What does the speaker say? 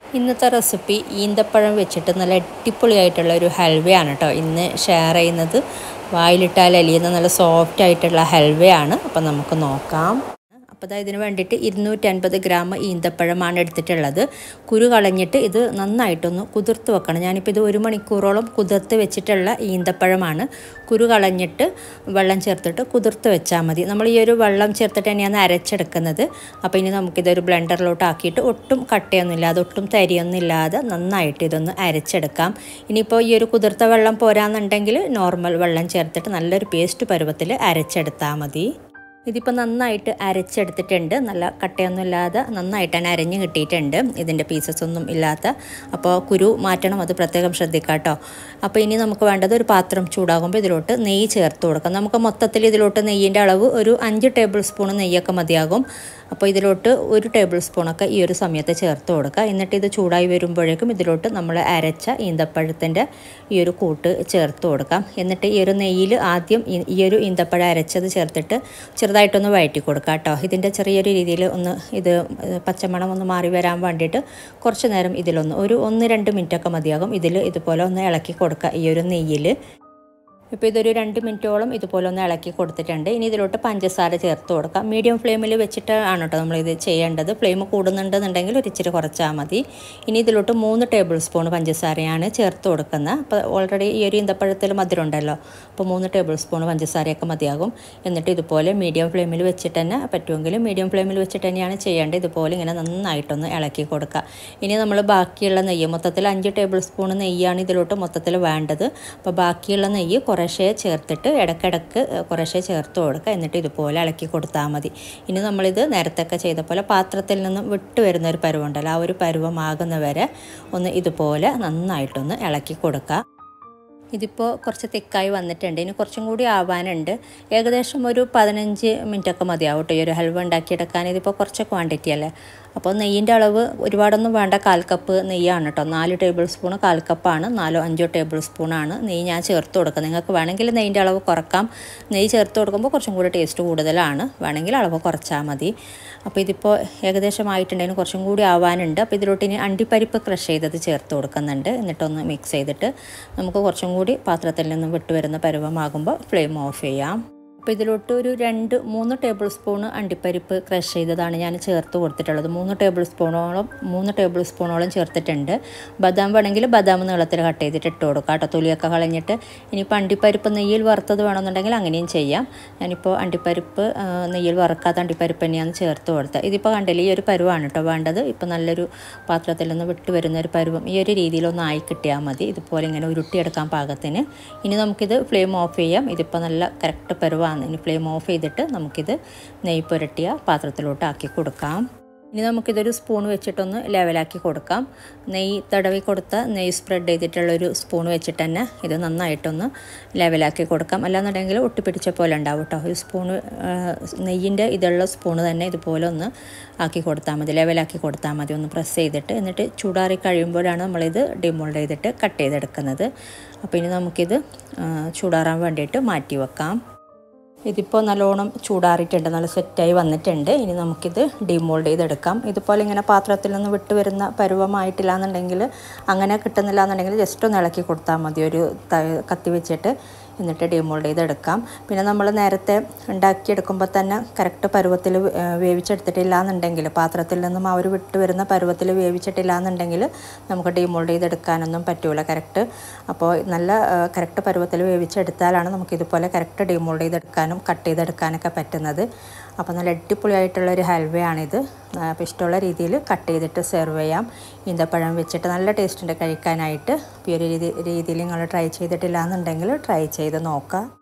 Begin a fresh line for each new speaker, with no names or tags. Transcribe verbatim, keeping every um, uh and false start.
ഇന്നത്തെ റെസിപ്പി ഈന്തപ്പഴം വെച്ചിട്ട് നല്ല അടിപൊളിയായിട്ടുള്ള ഒരു ഹൽവയാണ് കേട്ടോ ഇന്ന് ഷെയർ ചെയ്യുന്നത്. വായിലിട്ടാൽ അലിയുന്ന നല്ല സോഫ്റ്റ് ആയിട്ടുള്ള ഹൽവയാണ്. അപ്പോൾ നമുക്ക് നോക്കാം. അപ്പോൾ അതായത് ഇതിന് വേണ്ടിയിട്ട് ഇരുന്നൂറ്റി അൻപത് ഗ്രാം ഈന്തപ്പഴമാണ് എടുത്തിട്ടുള്ളത്. കുരു കളഞ്ഞിട്ട് ഇത് നന്നായിട്ടൊന്ന് കുതിർത്ത് വെക്കണം. ഞാനിപ്പോൾ ഇത് ഒരു മണിക്കൂറോളം കുതിർത്ത് വെച്ചിട്ടുള്ള ഈന്തപ്പഴമാണ്. കുരു കളഞ്ഞിട്ട് വെള്ളം ചേർത്തിട്ട് കുതിർത്ത് വെച്ചാൽ മതി. നമ്മൾ ഈ ഒരു വെള്ളം ചേർത്തിട്ട് തന്നെയാണ് അരച്ചെടുക്കുന്നത്. അപ്പോൾ ഇനി നമുക്കിതൊരു ബ്ലെൻഡറിലോട്ട് ആക്കിയിട്ട് ഒട്ടും കട്ടയൊന്നുമില്ലാതെ ഒട്ടും തരിയൊന്നുമില്ലാതെ നന്നായിട്ട് ഇതൊന്ന് അരച്ചെടുക്കാം. ഇനിയിപ്പോൾ ഈ ഒരു കുതിർത്ത വെള്ളം പോരാന്നുണ്ടെങ്കിൽ നോർമൽ വെള്ളം ചേർത്തിട്ട് നല്ലൊരു പേസ്റ്റ് പരുവത്തിൽ അരച്ചെടുത്താൽ മതി. ഇതിപ്പോൾ നന്നായിട്ട് അരച്ചെടുത്തിട്ടുണ്ട്. നല്ല കട്ടയൊന്നും ഇല്ലാതെ നന്നായിട്ട് തന്നെ അരഞ്ഞ് കിട്ടിയിട്ടുണ്ട്. ഇതിൻ്റെ പീസസ് ഒന്നും ഇല്ലാത്ത. അപ്പോൾ കുരു മാറ്റണം, അത് പ്രത്യേകം ശ്രദ്ധിക്കാം കേട്ടോ. അപ്പോൾ ഇനി നമുക്ക് വേണ്ടത് ഒരു പാത്രം ചൂടാകുമ്പോൾ ഇതിലോട്ട് നെയ്യ് ചേർത്ത് കൊടുക്കാം. നമുക്ക് മൊത്തത്തിൽ ഇതിലോട്ട് നെയ്യിൻ്റെ അളവ് ഒരു അഞ്ച് ടേബിൾ സ്പൂൺ നെയ്യൊക്കെ മതിയാകും. അപ്പോൾ ഇതിലോട്ട് ഒരു ടേബിൾ സ്പൂണൊക്കെ ഈ ഒരു സമയത്ത് ചേർത്ത് കൊടുക്കുക. എന്നിട്ട് ഇത് ചൂടായി വരുമ്പോഴേക്കും ഇതിലോട്ട് നമ്മൾ അരച്ച ഈന്തപ്പഴത്തിൻ്റെ ഈ ഒരു കൂട്ട് ചേർത്ത് കൊടുക്കാം. എന്നിട്ട് ഈ ഒരു നെയ്യിൽ ആദ്യം ഈ ഒരു ഈന്തപ്പഴം അരച്ചത് ചേർത്തിട്ട് ചെറുതായിട്ടൊന്ന് വഴറ്റി കൊടുക്കുക കേട്ടോ. ഇതിൻ്റെ ചെറിയൊരു രീതിയിൽ ഒന്ന് ഇത് പച്ചമണം ഒന്ന് മാറി വരാൻ വേണ്ടിയിട്ട് കുറച്ച് നേരം ഇതിലൊന്ന് ഒരു ഒന്ന് രണ്ട് മിനിറ്റൊക്കെ മതിയാകും. ഇതിൽ ഇതുപോലെ ഒന്ന് ഇളക്കി കൊടുക്കുക ഈ ഒരു നെയ്യിൽ. ഇപ്പോൾ ഇതൊരു രണ്ട് മിനിറ്റോളം ഇതുപോലെ ഒന്ന് ഇളക്കി കൊടുത്തിട്ടുണ്ട്. ഇനി ഇതിലോട്ട് പഞ്ചസാര ചേർത്ത് കൊടുക്കാം. മീഡിയം ഫ്ലെയിമിൽ വെച്ചിട്ട് ആണ് കേട്ടോ നമ്മളിത് ചെയ്യേണ്ടത്. ഫ്ലെയിം കൂടുന്നുണ്ടെന്നുണ്ടെങ്കിൽ ഒരു ഇച്ചിരി കുറച്ചാൽ മതി. ഇനി ഇതിലോട്ട് മൂന്ന് ടേബിൾ സ്പൂൺ പഞ്ചസാരയാണ് ചേർത്ത് കൊടുക്കുന്നത്. അപ്പോൾ ഓൾറെഡി ഈ ഒരു ഈന്തപ്പഴത്തിൽ മധുരം ഉണ്ടല്ലോ, അപ്പോൾ മൂന്ന് ടേബിൾ സ്പൂൺ പഞ്ചസാരയൊക്കെ മതിയാകും. എന്നിട്ട് ഇതുപോലെ മീഡിയം ഫ്ലെയിമിൽ വെച്ചിട്ട് തന്നെ പറ്റുമെങ്കിൽ മീഡിയം ഫ്ലെയിമിൽ വെച്ചിട്ട് തന്നെയാണ് ചെയ്യേണ്ടത്. ഇതുപോലെ ഇങ്ങനെ നന്നായിട്ടൊന്ന് ഇളക്കി കൊടുക്കുക. ഇനി നമ്മൾ ബാക്കിയുള്ള നെയ്യ് മൊത്തത്തിൽ അഞ്ച് ടേബിൾ സ്പൂൺ നെയ്യാണ് ഇതിലോട്ട് മൊത്തത്തിൽ വേണ്ടത്. അപ്പോൾ ബാക്കിയുള്ള നെയ്യ് കുറേശ്ശെ ചേർത്തിട്ട് ഇടയ്ക്കിടയ്ക്ക് കുറേശ്ശെ ചേർത്ത് കൊടുക്കുക. എന്നിട്ട് ഇതുപോലെ ഇളക്കി കൊടുത്താൽ മതി. ഇനി നമ്മളിത് നേരത്തെയൊക്കെ ചെയ്ത പോലെ പാത്രത്തിൽ നിന്നും വിട്ട് വരുന്ന ഒരു പരുവുണ്ടല്ലോ, ആ ഒരു പരുവമാകുന്നവരെ ഒന്ന് ഇതുപോലെ നന്നായിട്ടൊന്ന് ഇളക്കി കൊടുക്കുക. ഇതിപ്പോൾ കുറച്ച് തിക്കായി വന്നിട്ടുണ്ട്. ഇനി കുറച്ചും കൂടി ആവാനുണ്ട്. ഏകദേശം ഒരു പതിനഞ്ച് മിനിറ്റൊക്കെ മതിയാവും കേട്ടോ ഈ ഒരു ഹൽവ ഉണ്ടാക്കിയെടുക്കാൻ. ഇതിപ്പോൾ കുറച്ച് ക്വാണ്ടിറ്റി അല്ലേ. അപ്പോൾ നെയ്യിൻ്റെ അളവ് ഒരുപാടൊന്നും വേണ്ട. കാൽ കപ്പ് നെയ്യാണ് കേട്ടോ. നാല് ടേബിൾ സ്പൂൺ കാൽ കപ്പാണ്. നാലോ അഞ്ചോ ടേബിൾ സ്പൂണാണ് നെയ്യ് ഞാൻ ചേർത്ത് കൊടുക്കുക. നിങ്ങൾക്ക് വേണമെങ്കിൽ നെയ്യിൻ്റെ അളവ് കുറക്കാം. നെയ്യ് ചേർത്ത് കൊടുക്കുമ്പോൾ കുറച്ചും കൂടി ടേസ്റ്റ് കൂടുതലാണ്. വേണമെങ്കിൽ അളവ് കുറച്ചാൽ മതി. അപ്പോൾ ഇതിപ്പോൾ ഏകദേശം ആയിട്ടുണ്ടെങ്കിൽ കുറച്ചും കൂടി ആവാനുണ്ട്. അപ്പോൾ ഇതിലോട്ട് ഇനി അണ്ടിപ്പരിപ്പ് ക്രഷ് ചെയ്തത് ചേർത്ത് കൊടുക്കുന്നുണ്ട്. എന്നിട്ടൊന്ന് മിക്സ് ചെയ്തിട്ട് നമുക്ക് കുറച്ചും കൂടി പാത്രത്തിൽ നിന്നും വിട്ട് വരുന്ന പരുവമാകുമ്പോൾ ഫ്ലെയിം ഓഫ് ചെയ്യാം. അപ്പോൾ ഇതിലോട്ട് ഒരു രണ്ട് മൂന്ന് ടേബിൾ സ്പൂൺ അണ്ടിപ്പരിപ്പ് ക്രഷ് ചെയ്തതാണ് ഞാൻ ചേർത്ത് കൊടുത്തിട്ടുള്ളത്. മൂന്ന് ടേബിൾ സ്പൂണോളം മൂന്ന് ടേബിൾ സ്പൂണോളം ചേർത്തിട്ടുണ്ട്. ബദാം വേണമെങ്കിൽ ബദാം നീളത്തിൽ കട്ട് ചെയ്തിട്ട് ഇട്ട് കൊടുക്കുക കേട്ടോ, തൊലിയൊക്കെ കളഞ്ഞിട്ട്. ഇനിയിപ്പോൾ അണ്ടിപ്പരിപ്പ് നെയ്യിൽ വറുത്തത് വേണമെന്നുണ്ടെങ്കിൽ അങ്ങനെയും ചെയ്യാം. ഞാനിപ്പോൾ അണ്ടിപ്പരിപ്പ് നെയ്യിൽ വറുക്കാത്ത അണ്ടിപ്പരിപ്പ് തന്നെയാണ് ചേർത്ത് കൊടുത്തത്. ഇതിപ്പോൾ കണ്ടില്ല, ഈ ഒരു പരുവാണ് കേട്ടോ വേണ്ടത്. ഇപ്പോൾ നല്ലൊരു പാത്രത്തിൽ നിന്ന് വിട്ട് വരുന്ന ഒരു പരുവം ഈ ഒരു രീതിയിലൊന്ന് ആയി കിട്ടിയാൽ മതി. ഇതുപോലെ ഇങ്ങനെ ഉരുട്ടിയെടുക്കാൻ പാകത്തിന്. ഇനി നമുക്കിത് ഫ്ലെയിം ഓഫ് ചെയ്യാം. ഇതിപ്പോൾ നല്ല കറക്റ്റ് പരുവാണ്. ഇനി ഫ്ലെയിം ഓഫ് ചെയ്തിട്ട് നമുക്കിത് നെയ്യ് പുരട്ടിയ പാത്രത്തിലോട്ട് ആക്കി കൊടുക്കാം. ഇനി നമുക്കിതൊരു സ്പൂൺ വെച്ചിട്ടൊന്ന് ലെവലാക്കി കൊടുക്കാം. നെയ്യ് തടവി കൊടുത്ത നെയ്യ് സ്പ്രെഡ് ചെയ്തിട്ടുള്ളൊരു സ്പൂൺ വെച്ചിട്ട് തന്നെ ഇത് നന്നായിട്ടൊന്ന് ലെവലാക്കി കൊടുക്കാം. അല്ലാന്നുണ്ടെങ്കിൽ ഒട്ടിപ്പിടിച്ച പോലെ ഉണ്ടാവും കേട്ടോ. ഒരു സ്പൂണ് നെയ്യിൻ്റെ ഇതുള്ള സ്പൂണ് തന്നെ ഇതുപോലെ ഒന്ന് ആക്കി കൊടുത്താൽ മതി, ലെവലാക്കി കൊടുത്താൽ മതി. ഒന്ന് പ്രസ് ചെയ്തിട്ട് എന്നിട്ട് ചൂടാറി കഴിയുമ്പോഴാണ് നമ്മളിത് ഡിമോൾഡ് ചെയ്തിട്ട് കട്ട് ചെയ്തെടുക്കുന്നത്. അപ്പോൾ ഇനി നമുക്കിത് ചൂടാറാൻ വേണ്ടിയിട്ട് മാറ്റി വെക്കാം. ഇതിപ്പോൾ നല്ലോണം ചൂടാറിയിട്ടുണ്ട്, നല്ല സെറ്റായി വന്നിട്ടുണ്ട്. ഇനി നമുക്കിത് ഡിമോൾഡ് ചെയ്തെടുക്കാം. ഇതുപോലെ ഇങ്ങനെ പാത്രത്തിൽ നിന്ന് വിട്ട് വരുന്ന പരുവമായിട്ടില്ല എന്നുണ്ടെങ്കിൽ, അങ്ങനെ കിട്ടുന്നില്ല എന്നുണ്ടെങ്കിൽ ജസ്റ്റ് ഒന്ന് ഇളക്കി കൊടുത്താൽ മതി ഒരു കത്തി വെച്ചിട്ട്. എന്നിട്ട് ഡിമോൾഡ് ചെയ്തെടുക്കാം. പിന്നെ നമ്മൾ നേരത്തെ ഉണ്ടാക്കിയെടുക്കുമ്പോൾ തന്നെ കറക്റ്റ് പരുവത്തിൽ വേവിച്ചെടുത്തിട്ടില്ല എന്നുണ്ടെങ്കിൽ, പാത്രത്തിൽ നിന്നും ആ ഒരു വിട്ട് വരുന്ന പരുവത്തിൽ വേവിച്ചിട്ടില്ല എന്നുണ്ടെങ്കിൽ നമുക്ക് ഡിമോൾഡ് ചെയ്തെടുക്കാനൊന്നും പറ്റില്ല കറക്റ്റ്. അപ്പോൾ നല്ല കറക്റ്റ് പരുവത്തിൽ വേവിച്ചെടുത്താലാണ് നമുക്കിതുപോലെ കറക്റ്റ് ഡിമോൾഡ് ചെയ്തെടുക്കാനും കട്ട് ചെയ്തെടുക്കാനൊക്കെ പറ്റുന്നത്. അപ്പോൾ നല്ല അടിപൊളിയായിട്ടുള്ളൊരു ഹൽവയാണിത്. അപ്പോൾ ഇഷ്ടമുള്ള രീതിയിൽ കട്ട് ചെയ്തിട്ട് സെർവ് ചെയ്യാം. ഈന്തപ്പഴം വെച്ചിട്ട് നല്ല ടേസ്റ്റ് ഉണ്ട് കഴിക്കാനായിട്ട്. അപ്പോൾ ഈ ഒരു രീതി രീതിയിൽ നിങ്ങൾ ട്രൈ ചെയ്തിട്ടില്ല എന്നുണ്ടെങ്കിൽ ട്രൈ ചെയ്ത് നോക്കുക.